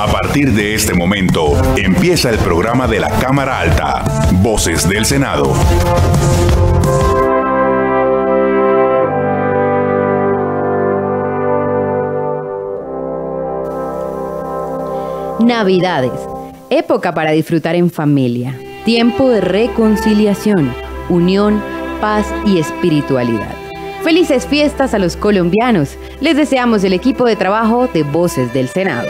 A partir de este momento, empieza el programa de la Cámara Alta, Voces del Senado. Navidades, época para disfrutar en familia, tiempo de reconciliación, unión, paz y espiritualidad. Felices fiestas a los colombianos. Les deseamos el equipo de trabajo de Voces del Senado.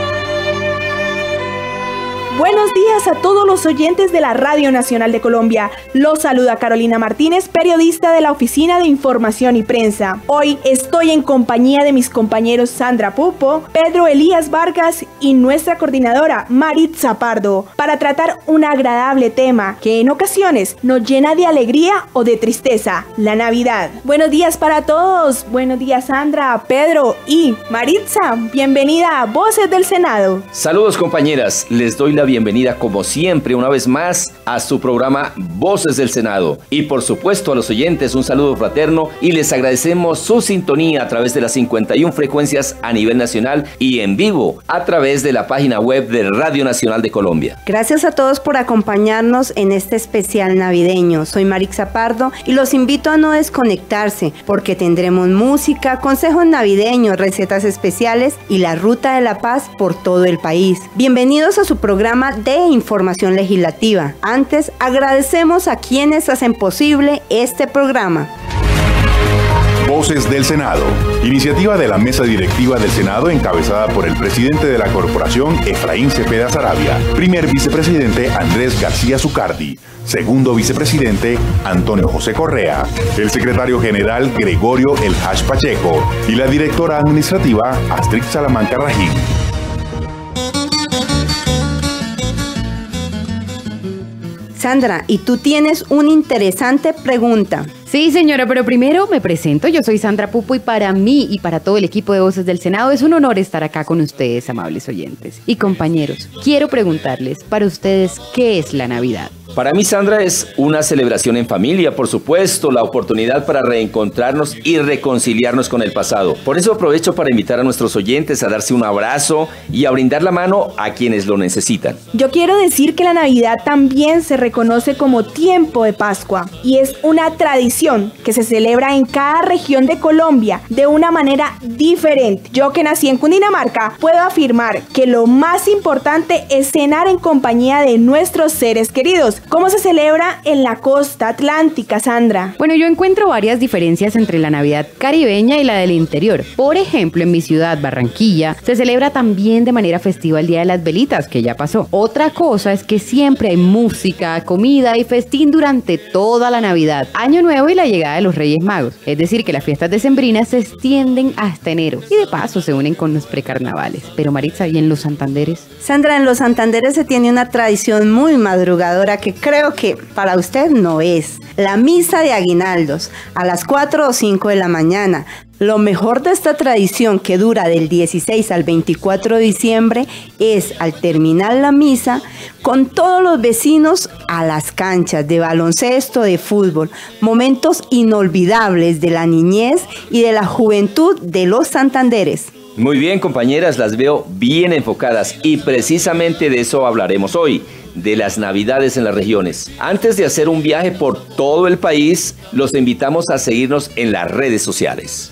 Buenos días a todos los oyentes de la Radio Nacional de Colombia. Los saluda Carolina Martínez, periodista de la Oficina de Información y Prensa. Hoy estoy en compañía de mis compañeros Sandra Pupo, Pedro Elías Vargas y nuestra coordinadora Maritza Pardo para tratar un agradable tema que en ocasiones nos llena de alegría o de tristeza, la Navidad. Buenos días para todos. Buenos días Sandra, Pedro y Maritza. Bienvenida a Voces del Senado. Saludos compañeras, les doy la bienvenida como siempre una vez más a su programa Voces del Senado y por supuesto a los oyentes un saludo fraterno y les agradecemos su sintonía a través de las 51 frecuencias a nivel nacional y en vivo a través de la página web de Radio Nacional de Colombia. Gracias a todos por acompañarnos en este especial navideño. Soy Maritza Pardo y los invito a no desconectarse porque tendremos música, consejos navideños, recetas especiales y la Ruta de la Paz por todo el país. Bienvenidos a su programa de información legislativa. Antes, agradecemos a quienes hacen posible este programa. Voces del Senado, iniciativa de la Mesa Directiva del Senado encabezada por el presidente de la Corporación, Efraín Cepeda Saravia, primer vicepresidente Andrés García Zucardi, segundo vicepresidente Antonio José Correa, el secretario general Gregorio El Hash Pacheco y la directora administrativa Astrid Salamanca Rajín. Sandra, y tú tienes una interesante pregunta. Sí, señora, pero primero me presento. Yo soy Sandra Pupo y para mí y para todo el equipo de Voces del Senado es un honor estar acá con ustedes, amables oyentes. Y compañeros, quiero preguntarles para ustedes, ¿qué es la Navidad? Para mí, Sandra, es una celebración en familia, por supuesto, la oportunidad para reencontrarnos y reconciliarnos con el pasado. Por eso aprovecho para invitar a nuestros oyentes a darse un abrazo y a brindar la mano a quienes lo necesitan. Yo quiero decir que la Navidad también se reconoce como tiempo de Pascua y es una tradición que se celebra en cada región de Colombia de una manera diferente. Yo que nací en Cundinamarca puedo afirmar que lo más importante es cenar en compañía de nuestros seres queridos. ¿Cómo se celebra en la costa atlántica, Sandra? Bueno, yo encuentro varias diferencias entre la Navidad caribeña y la del interior. Por ejemplo, en mi ciudad, Barranquilla, se celebra también de manera festiva el Día de las Velitas, que ya pasó. Otra cosa es que siempre hay música, comida y festín durante toda la Navidad, Año Nuevo y la llegada de los Reyes Magos. Es decir, que las fiestas decembrinas se extienden hasta enero y de paso se unen con los precarnavales. Pero Maritza, ¿y en los Santanderes? Sandra, en los Santanderes se tiene una tradición muy madrugadora que creo que para usted no es. La misa de aguinaldos a las 4 o 5 de la mañana. Lo mejor de esta tradición, que dura del 16 al 24 de diciembre, es al terminar la misa, con todos los vecinos a las canchas de baloncesto, de fútbol. Momentos inolvidables de la niñez y de la juventud de los Santanderes. Muy bien, compañeras, las veo bien enfocadas y precisamente de eso hablaremos hoy, de las Navidades en las regiones. Antes de hacer un viaje por todo el país, los invitamos a seguirnos en las redes sociales.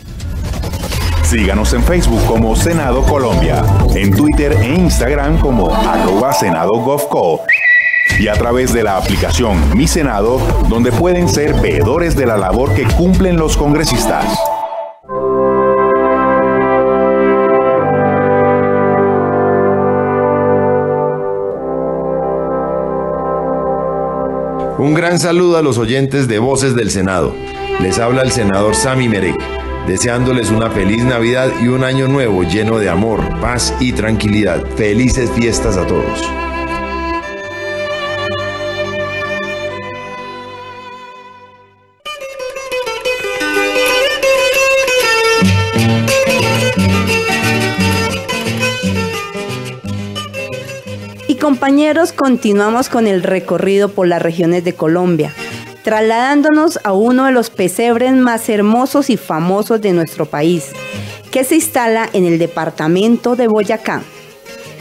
Síganos en Facebook como Senado Colombia, en Twitter e Instagram como @SenadoGovCo y a través de la aplicación Mi Senado, donde pueden ser veedores de la labor que cumplen los congresistas. Un gran saludo a los oyentes de Voces del Senado. Les habla el senador Sami Merek, deseándoles una feliz Navidad y un año nuevo lleno de amor, paz y tranquilidad. Felices fiestas a todos. Compañeros, continuamos con el recorrido por las regiones de Colombia, trasladándonos a uno de los pesebres más hermosos y famosos de nuestro país, que se instala en el departamento de Boyacá.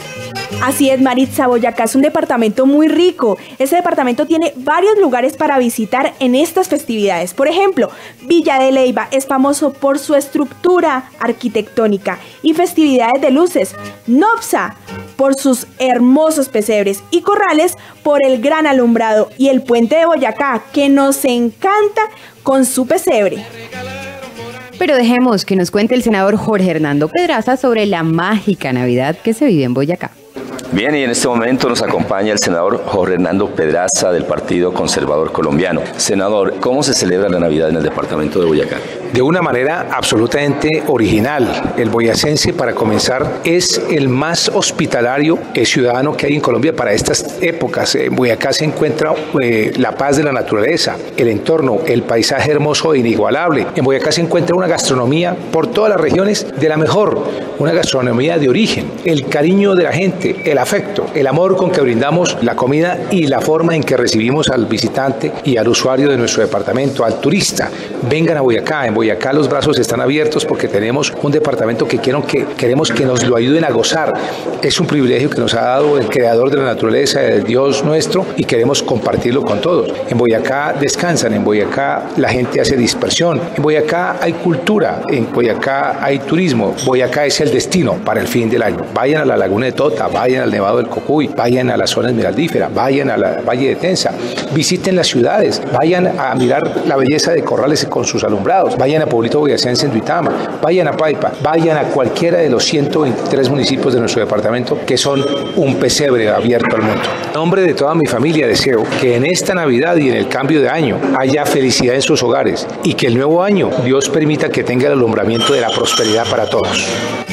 Así es, Maritza, Boyacá es un departamento muy rico. Este departamento tiene varios lugares para visitar en estas festividades. Por ejemplo, Villa de Leyva es famoso por su estructura arquitectónica y festividades de luces. Nopsa por sus hermosos pesebres y Corrales por el gran alumbrado, y el puente de Boyacá, que nos encanta con su pesebre. Pero dejemos que nos cuente el senador Jorge Hernando Pedraza sobre la mágica Navidad que se vive en Boyacá. Bien, y en este momento nos acompaña el senador Jorge Hernando Pedraza del Partido Conservador Colombiano. Senador, ¿cómo se celebra la Navidad en el departamento de Boyacá? De una manera absolutamente original. El boyacense, para comenzar, es el más hospitalario ciudadano que hay en Colombia para estas épocas. En Boyacá se encuentra la paz de la naturaleza, el entorno, el paisaje hermoso e inigualable. En Boyacá se encuentra una gastronomía por todas las regiones de la mejor, una gastronomía de origen, el cariño de la gente, el afecto, el amor con que brindamos la comida y la forma en que recibimos al visitante y al usuario de nuestro departamento, al turista. Vengan a Boyacá. En Boyacá los brazos están abiertos porque tenemos un departamento que queremos que nos lo ayuden a gozar. Es un privilegio que nos ha dado el creador de la naturaleza, el Dios nuestro, y queremos compartirlo con todos. En Boyacá descansan, en Boyacá la gente hace dispersión, en Boyacá hay cultura, en Boyacá hay turismo. Boyacá es el destino para el fin del año. Vayan a la Laguna de Tota, vayan al Nevado del Cocuy, vayan a la zona esmeraldífera, vayan a la Valle de Tensa, visiten las ciudades, vayan a mirar la belleza de Corrales con sus alumbrados, vayan a Pueblito Boyacense en Duitama, vayan a Paipa, vayan a cualquiera de los 123 municipios de nuestro departamento que son un pesebre abierto al mundo. En nombre de toda mi familia deseo que en esta Navidad y en el cambio de año haya felicidad en sus hogares y que el nuevo año Dios permita que tenga el alumbramiento de la prosperidad para todos.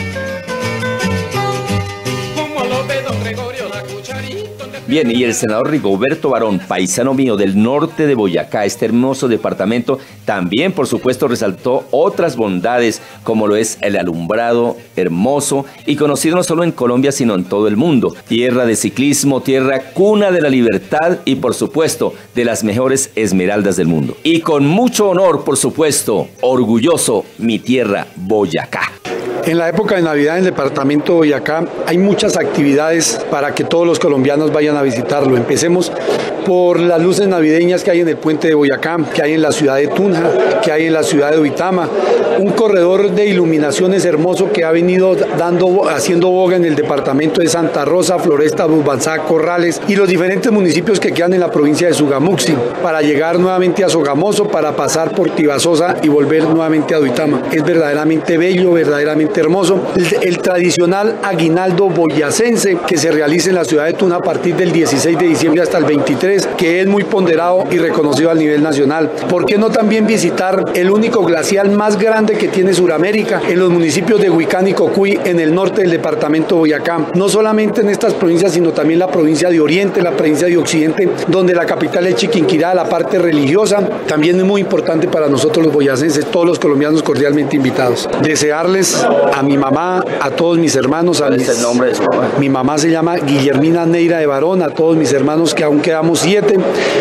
Bien, y el senador Rigoberto Barón, paisano mío del norte de Boyacá, este hermoso departamento, también por supuesto resaltó otras bondades como lo es el alumbrado hermoso y conocido no solo en Colombia sino en todo el mundo. Tierra de ciclismo, tierra cuna de la libertad y por supuesto de las mejores esmeraldas del mundo. Y con mucho honor, por supuesto, orgulloso, mi tierra Boyacá. En la época de Navidad en el departamento de Boyacá hay muchas actividades para que todos los colombianos vayan a visitarlo. Empecemos por las luces navideñas que hay en el puente de Boyacá, que hay en la ciudad de Tunja, que hay en la ciudad de Duitama, un corredor de iluminaciones hermoso que ha venido haciendo boga en el departamento de Santa Rosa, Floresta, Bubanzá, Corrales y los diferentes municipios que quedan en la provincia de Sogamuxi, para llegar nuevamente a Sogamoso, para pasar por Tibasosa y volver nuevamente a Duitama. Es verdaderamente bello, verdaderamente hermoso. El tradicional aguinaldo boyacense que se realiza en la ciudad de Tuna a partir del 16 de diciembre hasta el 23, que es muy ponderado y reconocido a nivel nacional. ¿Por qué no también visitar el único glacial más grande que tiene Sudamérica en los municipios de Huicán y Cocuy, en el norte del departamento de Boyacá? No solamente en estas provincias, sino también la provincia de Oriente, la provincia de Occidente, donde la capital es Chiquinquirá, la parte religiosa, también es muy importante para nosotros los boyacenses, todos los colombianos cordialmente invitados. Desearles a mi mamá, a todos mis hermanos, ¿Cuál es el nombre de su mamá? Mi mamá se llama Guillermina Neira de Barón, a todos mis hermanos que aún quedamos 7,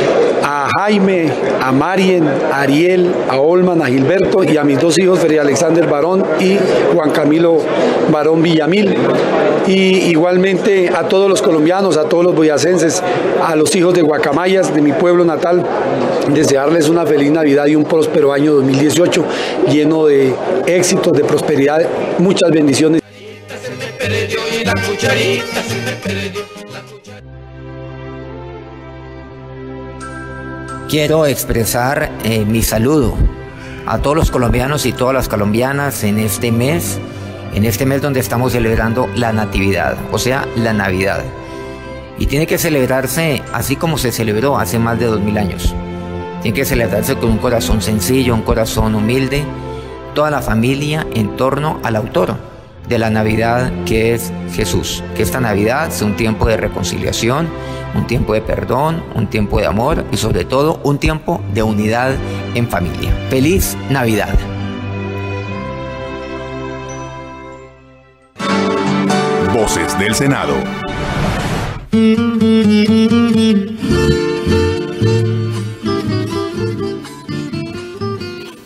a Jaime, a Marien, a Ariel, a Olman, a Gilberto y a mis 2 hijos, Freddy Alexander Barón y Juan Camilo Barón Villamil. Y igualmente a todos los colombianos, a todos los boyacenses, a los hijos de Guacamayas, de mi pueblo natal, desearles una feliz Navidad y un próspero año 2018 lleno de éxitos, de prosperidad, muchas bendiciones. Quiero expresar mi saludo a todos los colombianos y todas las colombianas en este mes donde estamos celebrando la Natividad, o sea, la Navidad. Y tiene que celebrarse así como se celebró hace más de 2000 años. Tiene que celebrarse con un corazón sencillo, un corazón humilde, toda la familia en torno al autor de la Navidad, que es Jesús. Que esta Navidad sea un tiempo de reconciliación, un tiempo de perdón, un tiempo de amor y sobre todo un tiempo de unidad en familia. ¡Feliz Navidad! Voces del Senado.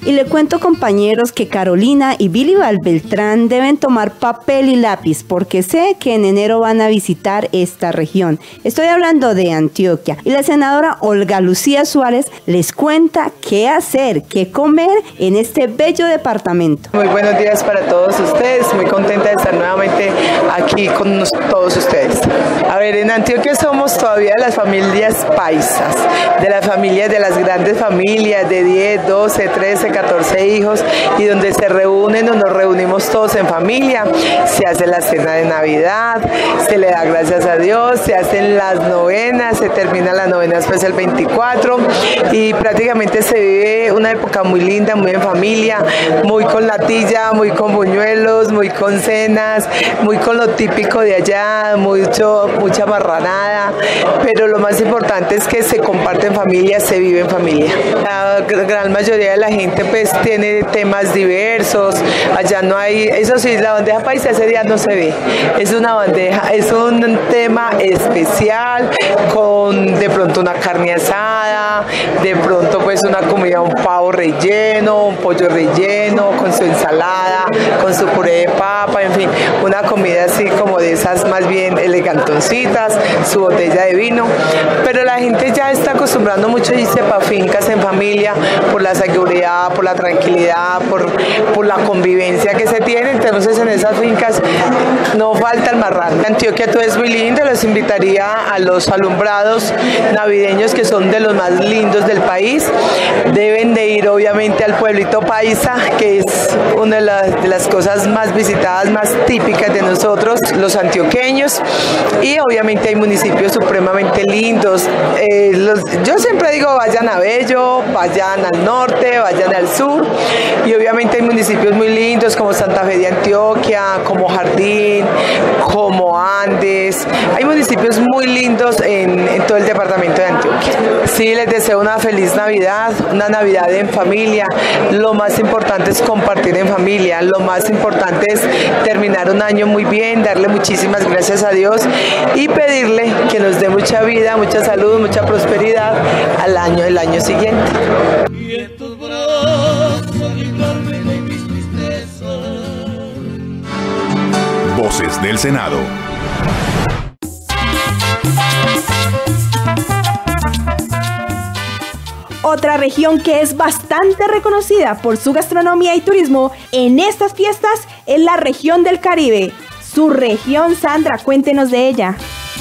Y le cuento, compañeros, que Carolina y Billy Beltrán deben tomar papel y lápiz porque sé que en enero van a visitar esta región. Estoy hablando de Antioquia. Y la senadora Olga Lucía Suárez les cuenta qué hacer, qué comer en este bello departamento. Muy buenos días para todos ustedes. Muy contenta de estar nuevamente aquí con todos ustedes. A ver, en Antioquia somos todavía de las familias paisas, de las familias, de las grandes familias de 10, 12, 13, 14 hijos, y donde se reúnen o nos reunimos todos en familia. Se hace la cena de Navidad, se le da gracias a Dios, se hacen las novenas, se termina la novena después el 24 y prácticamente se vive una época muy linda, muy en familia, muy con latilla, muy con buñuelos, muy con cenas, muy con lo típico de allá, mucha marranada, pero lo más importante es que se comparte en familia, se vive en familia. La gran mayoría de la gente pues tiene temas diversos, allá no hay, eso sí, la bandeja paisa ese día no se ve, es una bandeja, es un tema especial con de pronto una carne asada, de pronto pues una comida, un pavo relleno, un pollo relleno, con su ensalada, con su puré de papa, en fin, una comida así como de esas más bien elegantoncitas, su botella de vino, pero la gente ya está acostumbrando mucho a irse para fincas en familia por la seguridad, por la tranquilidad, por la convivencia que se tiene, entonces en esas fincas no falta el marrano. Antioquia todo es muy lindo, los invitaría a los alumbrados navideños que son de los más lindos del país, deben de ir obviamente al pueblito paisa, que es una de las cosas más visitadas, más típicas de nosotros, los antioqueños, y obviamente hay municipios supremamente lindos. Yo siempre digo vayan a Bello, vayan al norte, vayan al sur, y obviamente hay municipios muy lindos como Santa Fe de Antioquia, como Jardín, como Andes, hay municipios muy lindos en todo el departamento de Antioquia. Sí, les deseo una feliz Navidad, una Navidad en familia, lo más importante es compartir en familia, lo más importante es terminar un año muy bien, darle muchísimas gracias a Dios y pedirle que nos dé mucha vida, mucha salud, mucha prosperidad el año siguiente. Y en tus brazos librarme de mis tristezas. Voces del Senado. Otra región que es bastante reconocida por su gastronomía y turismo en estas fiestas es la región del Caribe. Su región, Sandra, cuéntenos de ella.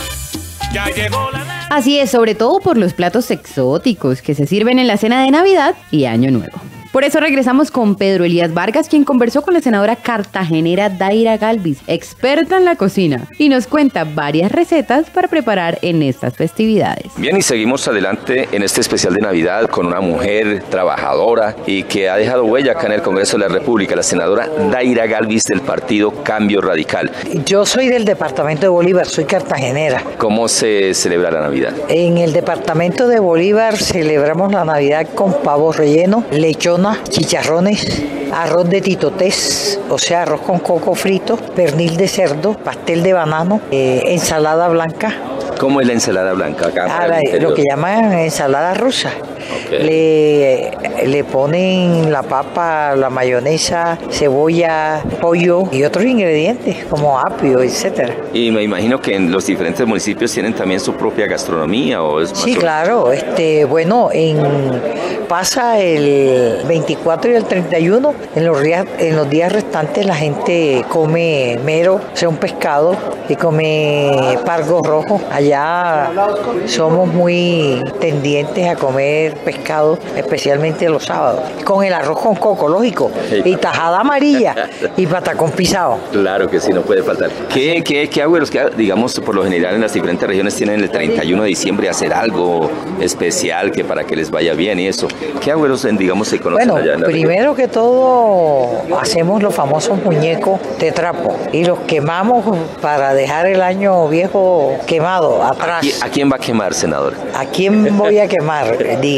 Así es, sobre todo por los platos exóticos que se sirven en la cena de Navidad y Año Nuevo. Por eso regresamos con Pedro Elías Vargas, quien conversó con la senadora cartagenera Daira Galvis, experta en la cocina, y nos cuenta varias recetas para preparar en estas festividades. Bien, y seguimos adelante en este especial de Navidad con una mujer trabajadora y que ha dejado huella acá en el Congreso de la República, la senadora Daira Galvis del partido Cambio Radical. Yo soy del departamento de Bolívar, soy cartagenera. ¿Cómo se celebra la Navidad? En el departamento de Bolívar celebramos la Navidad con pavo relleno, lechón, chicharrones, arroz de titotés, o sea, arroz con coco frito, pernil de cerdo, pastel de banano, ensalada blanca. ¿Cómo es la ensalada blanca acá? Lo que llaman ensalada rusa. Okay. Le ponen la papa, la mayonesa, cebolla, pollo y otros ingredientes como apio, etcétera. Y me imagino que en los diferentes municipios tienen también su propia gastronomía, ¿o es más? Sí, claro. Bueno, pasa el 24 y el 31, en los días restantes la gente come mero, o sea, un pescado, y come pargo rojo. Allá somos muy tendientes a comer pescado, especialmente los sábados, con el arroz con coco, lógico, y tajada amarilla y patacón pisado. Claro que sí, no puede faltar. ¿Qué abuelos, digamos, por lo general en las diferentes regiones tienen el 31 de diciembre hacer algo especial que para que les vaya bien y eso? ¿Qué abuelos, digamos, se conocen allá en la primero que todo hacemos los famosos muñecos de trapo y los quemamos para dejar el año viejo quemado atrás. ¿A quién va a quemar, senador? ¿A quién voy a quemar? Diga.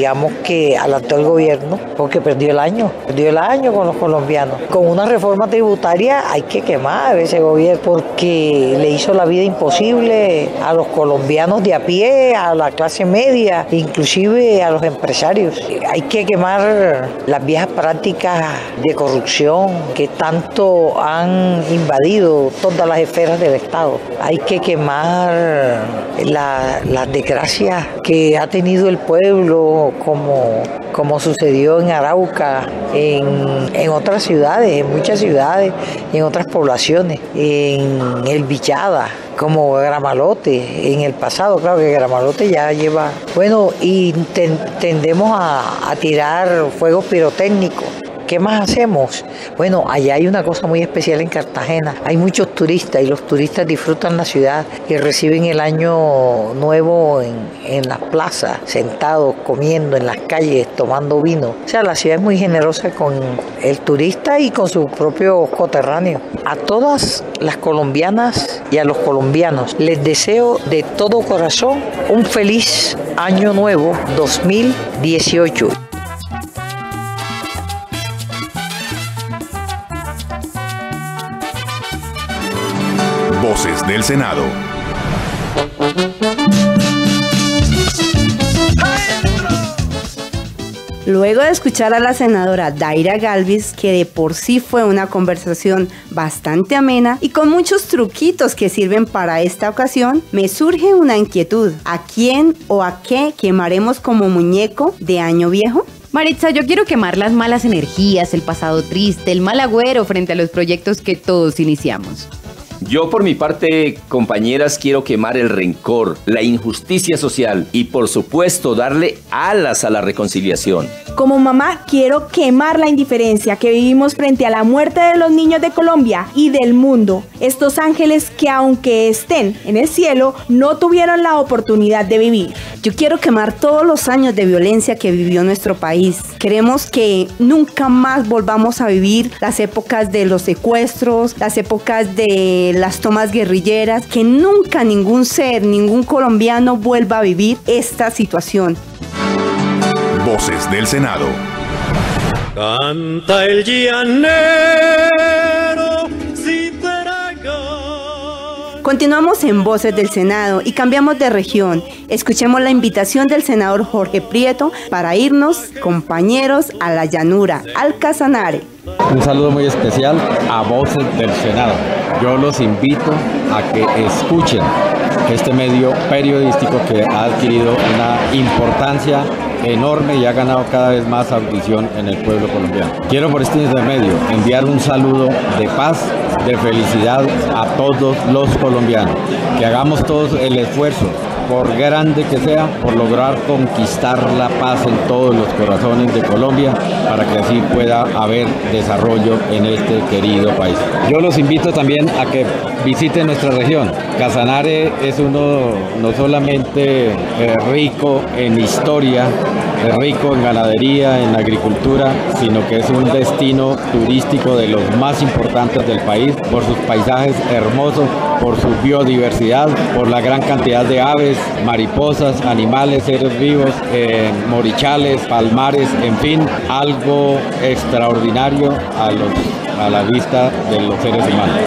digamos que adelantó el gobierno porque perdió el año con los colombianos. Con una reforma tributaria hay que quemar ese gobierno porque le hizo la vida imposible a los colombianos de a pie, a la clase media, inclusive a los empresarios. Hay que quemar las viejas prácticas de corrupción que tanto han invadido todas las esferas del Estado. Hay que quemar las desgracias que ha tenido el pueblo, como sucedió en Arauca, en otras ciudades, en muchas ciudades, en otras poblaciones, en El Bichada, como Gramalote, en el pasado, claro que Gramalote ya lleva... Bueno, y tendemos a tirar fuegos pirotécnicos. ¿Qué más hacemos? Bueno, allá hay una cosa muy especial en Cartagena. Hay muchos turistas y los turistas disfrutan la ciudad y reciben el año nuevo en las plazas, sentados, comiendo en las calles, tomando vino. O sea, la ciudad es muy generosa con el turista y con sus propios coterráneos. A todas las colombianas y a los colombianos les deseo de todo corazón un feliz año nuevo 2018. Voces del Senado. Luego de escuchar a la senadora Daira Galvis, que de por sí fue una conversación bastante amena y con muchos truquitos que sirven para esta ocasión, me surge una inquietud. ¿A quién o a qué quemaremos como muñeco de año viejo? Maritza, yo quiero quemar las malas energías, el pasado triste, el mal agüero frente a los proyectos que todos iniciamos. Yo por mi parte, compañeras, quiero quemar el rencor, la injusticia social y por supuesto darle alas a la reconciliación. Como mamá, quiero quemar la indiferencia que vivimos frente a la muerte de los niños de Colombia y del mundo. Estos ángeles que aunque estén en el cielo, no tuvieron la oportunidad de vivir. Yo quiero quemar todos los años de violencia que vivió nuestro país. Queremos que nunca más volvamos a vivir las épocas de los secuestros, las épocas de las tomas guerrilleras, que nunca ningún ser, ningún colombiano vuelva a vivir esta situación. Voces del Senado. Canta el llanero, si traga. Continuamos en Voces del Senado y cambiamos de región. Escuchemos la invitación del senador Jorge Prieto para irnos, compañeros, a la llanura, al Casanare. Un saludo muy especial a Voces del Senado. Yo los invito a que escuchen este medio periodístico que ha adquirido una importancia enorme y ha ganado cada vez más audición en el pueblo colombiano. Quiero por este intermedio enviar un saludo de paz, de felicidad a todos los colombianos. Que hagamos todos el esfuerzo, por grande que sea, por lograr conquistar la paz en todos los corazones de Colombia para que así pueda haber desarrollo en este querido país. Yo los invito también a que visiten nuestra región. Casanare es uno no solamente rico en historia, rico en ganadería, en agricultura, sino que es un destino turístico de los más importantes del país por sus paisajes hermosos, por su biodiversidad, por la gran cantidad de aves, mariposas, animales, seres vivos, morichales, palmares, en fin, algo extraordinario a la vista de los seres humanos.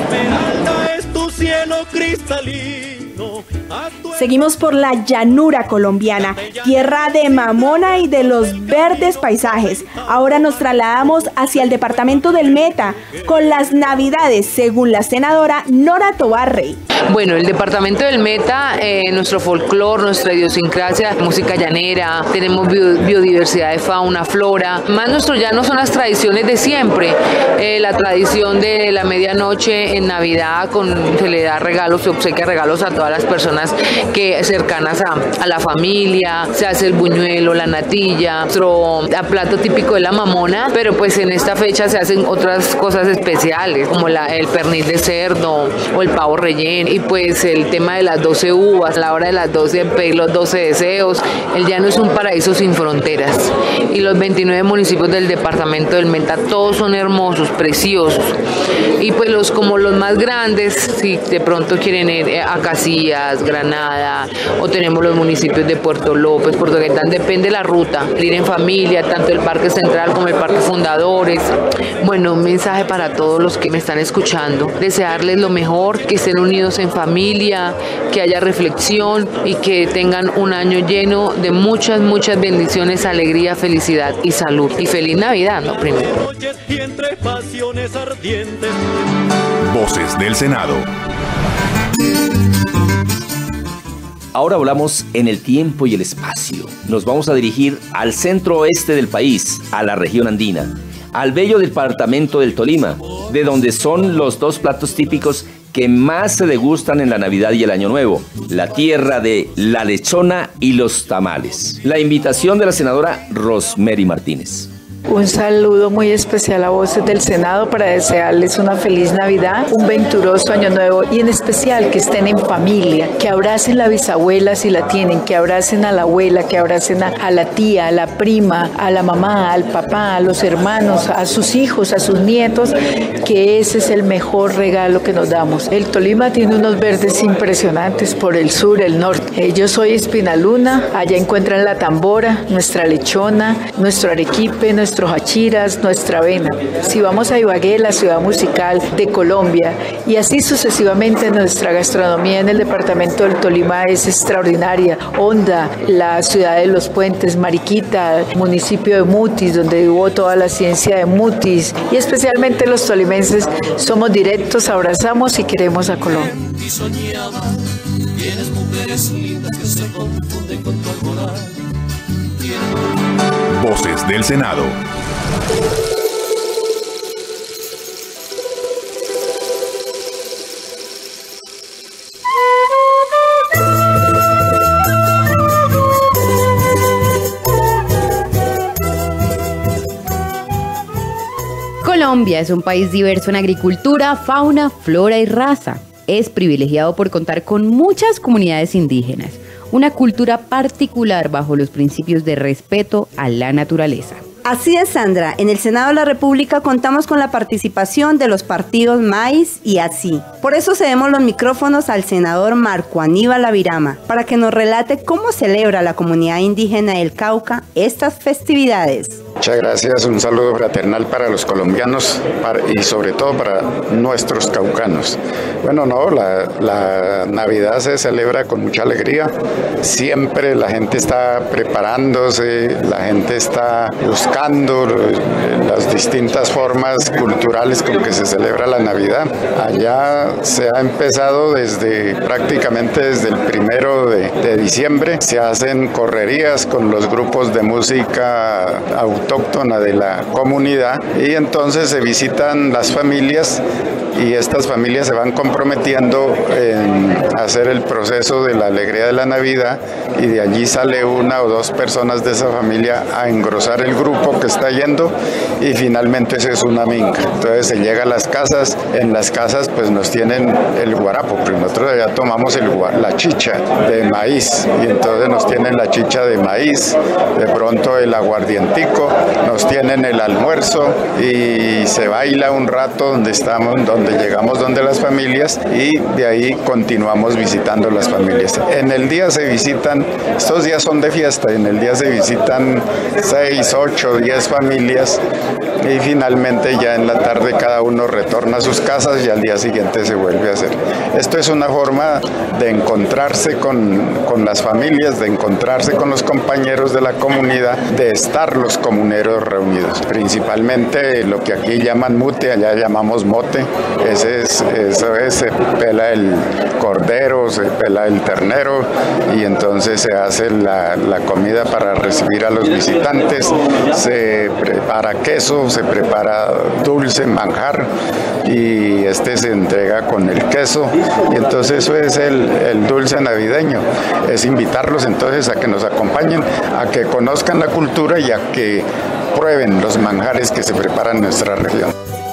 Seguimos por la llanura colombiana, tierra de mamona y de los verdes paisajes. Ahora nos trasladamos hacia el departamento del Meta con las navidades, según la senadora Nora Tovar Rey. Bueno, el departamento del Meta, nuestro folclore, nuestra idiosincrasia, música llanera, tenemos biodiversidad de fauna, flora. Más nuestro llano son las tradiciones de siempre. La tradición de la medianoche en Navidad, se le da regalos, se obsequia regalos a todas las personas que cercanas a la familia, se hace el buñuelo, la natilla, nuestro plato típico de la mamona, pero pues en esta fecha se hacen otras cosas especiales, como el pernil de cerdo o el pavo relleno, y pues el tema de las 12 uvas, a la hora de las 12 pedir los 12 deseos. El llano es un paraíso sin fronteras y los 29 municipios del departamento del Meta todos son hermosos, preciosos, y pues como los más grandes, si de pronto quieren ir a Casi Macías, Granada, o tenemos los municipios de Puerto López, Puerto Gaitán, depende de la ruta, ir en familia, tanto el Parque Central como el Parque Fundadores. Bueno, un mensaje para todos los que me están escuchando, desearles lo mejor, que estén unidos en familia, que haya reflexión y que tengan un año lleno de muchas bendiciones, alegría, felicidad y salud. Y feliz Navidad, ¿no? Primero. Voces del Senado. Ahora hablamos en el tiempo y el espacio. Nos vamos a dirigir al centro oeste del país, a la región andina, al bello departamento del Tolima, de donde son los dos platos típicos que más se degustan en la Navidad y el Año Nuevo, la tierra de la lechona y los tamales. La invitación de la senadora Rosemary Martínez. Un saludo muy especial a Voces del Senado para desearles una feliz Navidad, un venturoso Año Nuevo y en especial que estén en familia, que abracen la bisabuela si la tienen, que abracen a la abuela, que abracen a la tía, a la prima, a la mamá, al papá, a los hermanos, a sus hijos, a sus nietos, que ese es el mejor regalo que nos damos. El Tolima tiene unos verdes impresionantes por el sur, el norte. Yo soy Espinaluna, allá encuentran la tambora, nuestra lechona, nuestro arequipe, nuestros hachiras, nuestra avena. Si vamos a Ibagué, la ciudad musical de Colombia, y así sucesivamente nuestra gastronomía en el departamento del Tolima es extraordinaria. Honda, la ciudad de los puentes, Mariquita, municipio de Mutis, donde hubo toda la ciencia de Mutis, y especialmente los tolimenses somos directos, abrazamos y queremos a Colombia. Tienes mujeres lindas que se confunden con tu alborada. Voces del Senado. Colombia es un país diverso en agricultura, fauna, flora y raza. Es privilegiado por contar con muchas comunidades indígenas, una cultura particular bajo los principios de respeto a la naturaleza. Así es, Sandra. En el Senado de la República contamos con la participación de los partidos MAIS y ASI. Por eso cedemos los micrófonos al senador Marco Aníbal Avirama para que nos relate cómo celebra la comunidad indígena del Cauca estas festividades. Muchas gracias, un saludo fraternal para los colombianos y sobre todo para nuestros caucanos. Bueno, no, la Navidad se celebra con mucha alegría, siempre la gente está preparándose, la gente está buscando las distintas formas culturales con que se celebra la Navidad. Allá se ha empezado prácticamente desde el 1 de diciembre, se hacen correrías con los grupos de música autóctona de la comunidad y entonces se visitan las familias y estas familias se van comprometiendo en hacer el proceso de la alegría de la Navidad y de allí sale una o dos personas de esa familia a engrosar el grupo que está yendo y finalmente esa es una minga. Entonces se llega a las casas, en las casas pues nos tienen el guarapo, pero nosotros ya tomamos la chicha de maíz y entonces nos tienen la chicha de maíz, de pronto el aguardientico, nos tienen el almuerzo y se baila un rato donde llegamos donde las familias y de ahí continuamos visitando las familias. En el día se visitan, estos días son de fiesta, en el día se visitan 6, 8, 10 familias y finalmente ya en la tarde cada uno retorna a sus casas y al día siguiente se vuelve a hacer. Esto es una forma de encontrarse con las familias, de encontrarse con los compañeros de la comunidad, de estar los comuneros reunidos. Principalmente lo que aquí llaman mute, allá llamamos mote. Se pela el cordero, se pela el ternero y entonces se hace la comida para recibir a los visitantes, se prepara queso, se prepara dulce, manjar y se entrega con el queso y entonces eso es el dulce navideño, es invitarlos entonces a que nos acompañen, a que conozcan la cultura y a que prueben los manjares que se preparan en nuestra región.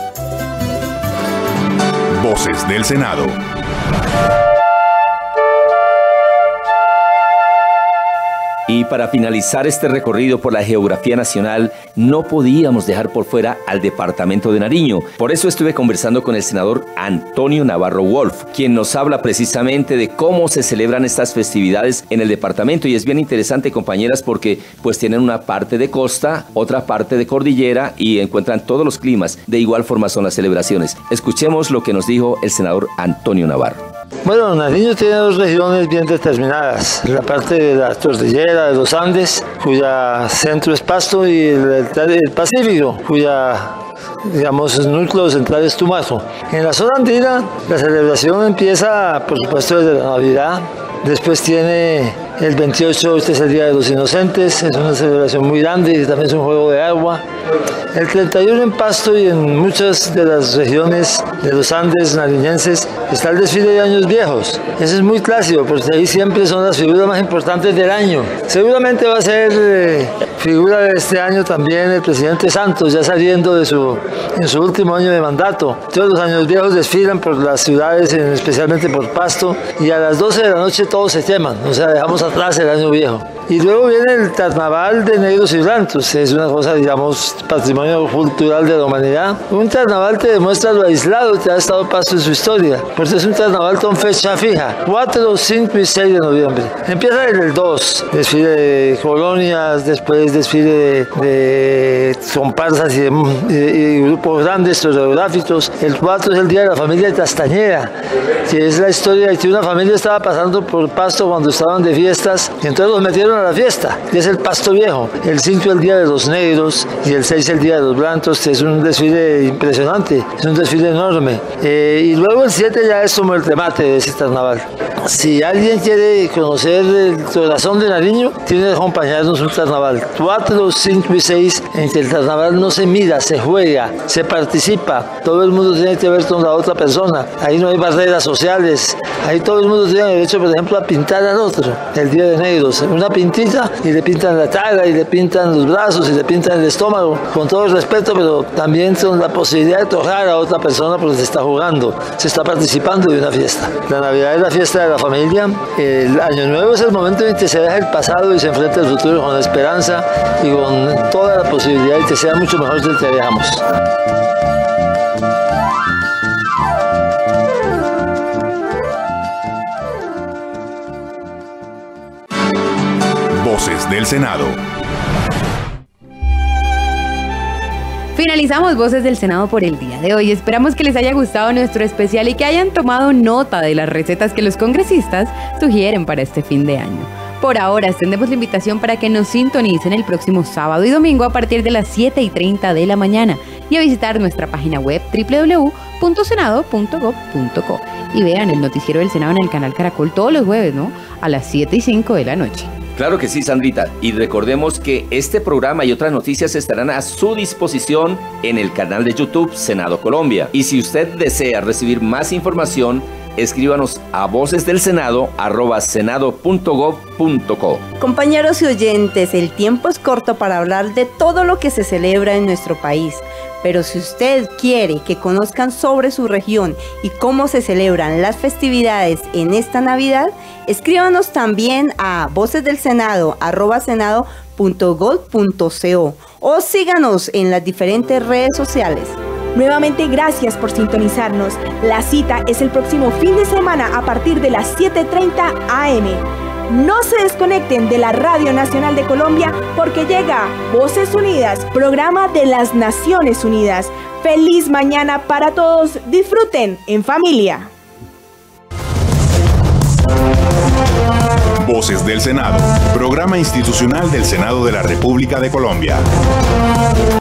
Voces del Senado. Y para finalizar este recorrido por la geografía nacional, no podíamos dejar por fuera al departamento de Nariño. Por eso estuve conversando con el senador Antonio Navarro Wolf, quien nos habla precisamente de cómo se celebran estas festividades en el departamento. Y es bien interesante, compañeras, porque pues tienen una parte de costa, otra parte de cordillera y encuentran todos los climas. De igual forma son las celebraciones. Escuchemos lo que nos dijo el senador Antonio Navarro. Bueno, Nariño tiene dos regiones bien determinadas, la parte de la cordillera de los Andes, cuya centro es Pasto, y el Pacífico, cuya, digamos, núcleo central es Tumaco. En la zona andina, la celebración empieza, por supuesto, desde la Navidad. Después tiene el 28, este es el Día de los Inocentes, es una celebración muy grande y también es un juego de agua. El 31 en Pasto y en muchas de las regiones de los Andes nariñenses está el desfile de años viejos. Ese es muy clásico porque ahí siempre son las figuras más importantes del año. Seguramente va a ser figura de este año también el presidente Santos, ya saliendo en su último año de mandato. Todos los años viejos desfilan por las ciudades, especialmente por Pasto, y a las 12 de la noche todos se queman, o sea, dejamos atrás el año viejo. Y luego viene el carnaval de negros y blancos, es una cosa, digamos, patrimonio cultural de la humanidad. Un carnaval te demuestra lo aislado que ha estado Pasto en su historia, porque es un carnaval con fecha fija, 4, 5 y 6 de noviembre. Empieza en el 2, desfile de colonias, después desfile de comparsas y grupos grandes, geográficos. El 4 es el Día de la Familia de Castañeda, que es la historia de que una familia estaba pasando por Pasto cuando estaban de fiestas, y entonces los metieron a la fiesta, que es el Pasto Viejo. El 5 es el Día de los Negros, y el 6 es el Día de los Blancos, que es un desfile impresionante, es un desfile enorme. Y luego el 7 ya es como el remate de ese carnaval. Si alguien quiere conocer el corazón de Nariño, tiene que acompañarnos un carnaval. 4, 5 y 6, en que el carnaval no se mira, se juega, se participa. Todo el mundo tiene que ver con la otra persona. Ahí no hay barreras sociales. Ahí todo el mundo tiene derecho, por ejemplo, a pintar al otro. El Día de Negros, una pintita, y le pintan la cara, y le pintan los brazos, y le pintan el estómago, con todo el respeto, pero también con la posibilidad de tocar a otra persona porque se está jugando, se está participando de una fiesta. La Navidad es la fiesta de la familia. El Año Nuevo es el momento en que se deja el pasado y se enfrenta al futuro con esperanza y con toda la posibilidad de que sea mucho mejor del que dejamos. Voces del Senado. Finalizamos Voces del Senado por el día de hoy. Esperamos que les haya gustado nuestro especial y que hayan tomado nota de las recetas que los congresistas sugieren para este fin de año. Por ahora, extendemos la invitación para que nos sintonicen el próximo sábado y domingo a partir de las 7:30 de la mañana y a visitar nuestra página web www.senado.gov.co y vean el noticiero del Senado en el canal Caracol todos los jueves, ¿no? A las 7:05 de la noche. Claro que sí, Sandrita. Y recordemos que este programa y otras noticias estarán a su disposición en el canal de YouTube Senado Colombia. Y si usted desea recibir más información, escríbanos a vocesdelsenado@senado.gov.co. Compañeros y oyentes, el tiempo es corto para hablar de todo lo que se celebra en nuestro país. Pero si usted quiere que conozcan sobre su región y cómo se celebran las festividades en esta Navidad, escríbanos también a vocesdelsenado@senado.gov.co o síganos en las diferentes redes sociales. Nuevamente gracias por sintonizarnos. La cita es el próximo fin de semana a partir de las 7:30 am. No se desconecten de la Radio Nacional de Colombia porque llega Voces Unidas, programa de las Naciones Unidas. Feliz mañana para todos. Disfruten en familia. Voces del Senado, programa institucional del Senado de la República de Colombia.